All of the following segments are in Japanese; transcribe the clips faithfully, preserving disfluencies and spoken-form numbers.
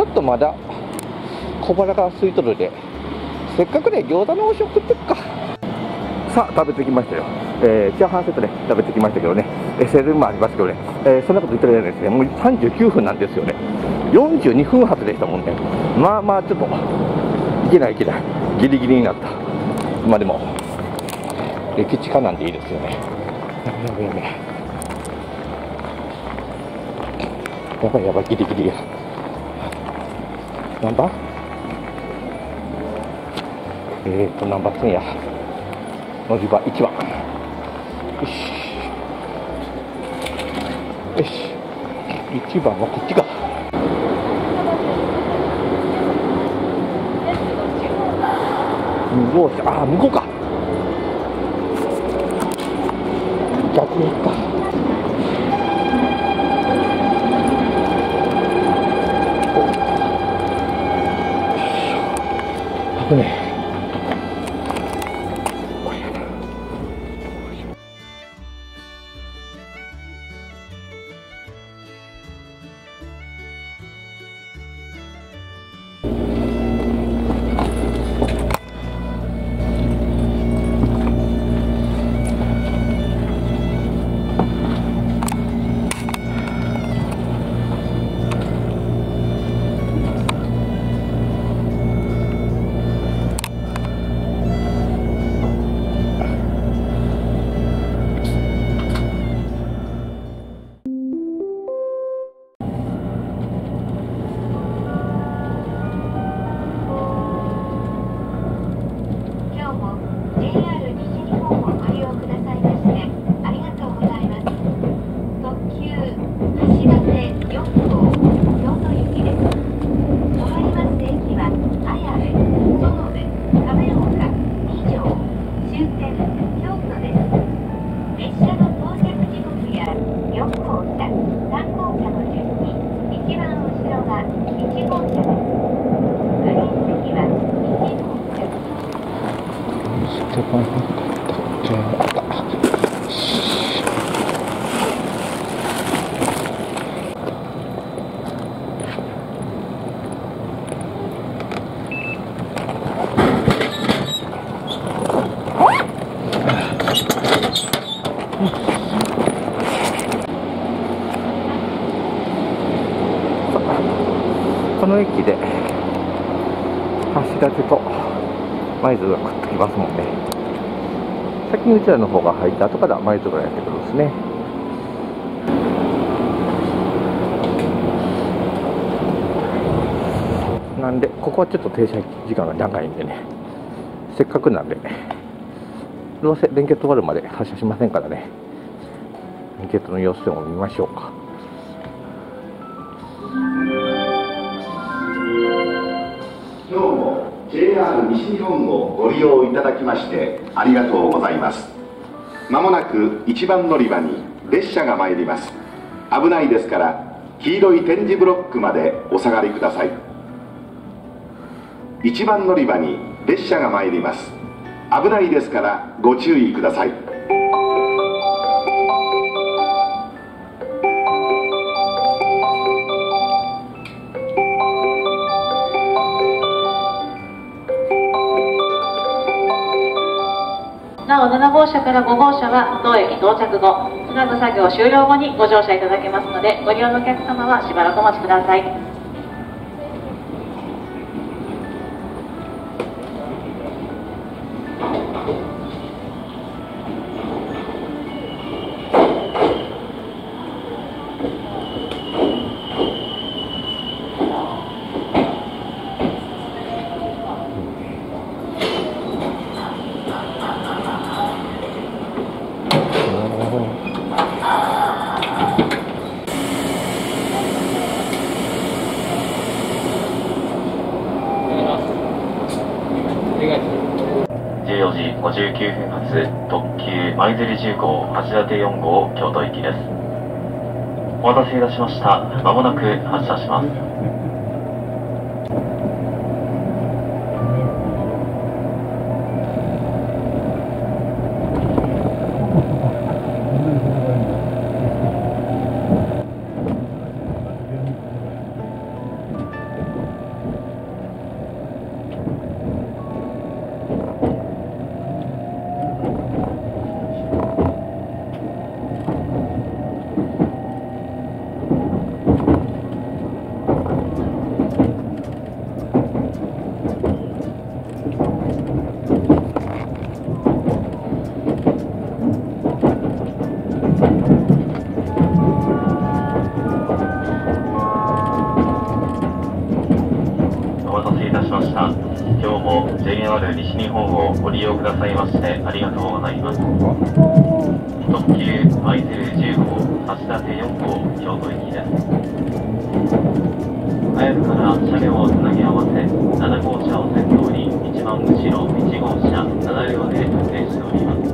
ょっとまだ小腹が空いとるで、せっかくで餃子の王将食ってっか。さあ食べてきましたよ。えー、チャーハンセットね食べてきましたけどね、えー、セールもありますけどね、えー、そんなこと言ってるじゃないですね。もうさんじゅうきゅうふんなんですよね。よんじゅうにふん発でしたもんね。まあまあちょっといけないいけない、ギリギリになった。まあでも駅近なんでいいですよね。やばいやばいやばいやばいやばい、ギリギリや。何番？えーと何番線や。乗り場いちばん。よしよし、いちばんはこっちか。に号車、ああ向こうか、逆に行くか。危ねえ。この駅で橋立と舞鶴がくっつきますもんね。先にうちらの方が入った後から舞鶴がやってくるんですね。なんでここはちょっと停車時間が長いんでね、せっかくなんでどうせ連結終わるまで発車しませんからね、連結の様子でも見ましょうか。 今日も ジェイアール 西日本をご利用いただきましてありがとうございます。まもなくいちばん乗り場に列車が参ります。危ないですから黄色い点字ブロックまでお下がりください。いちばん乗り場に列車が参ります。危ないですからご注意ください。 なおなな号車からご号車は当駅到着後、つなぐ作業終了後にご乗車いただけますので、ご利用のお客様はしばらくお待ちください。 じゅうよじごじゅうきゅうふん発特急舞鶴じゅう号橋立よん号京都行きです。お待たせいたしました。まもなく発車します。 お待たせいたしました。今日も ジェイアール 西日本をご利用くださいましてありがとうございます。特急舞鶴じゅう号橋立よん号京都行きです。早くから車両をつなぎ合わせなな号車を先頭に一番後ろいち号車なな両で運転しております。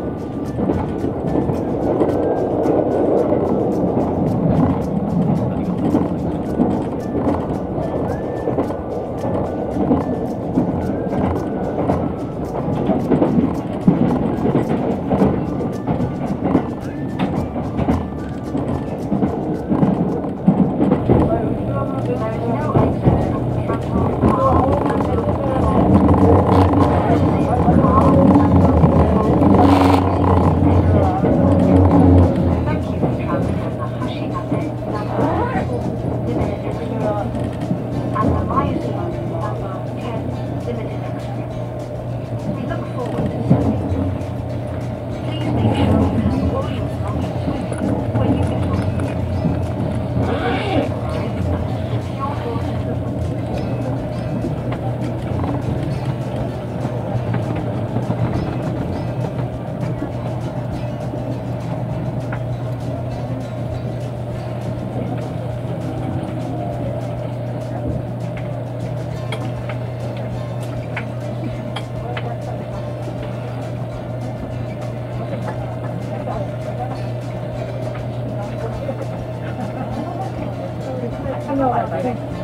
Hello.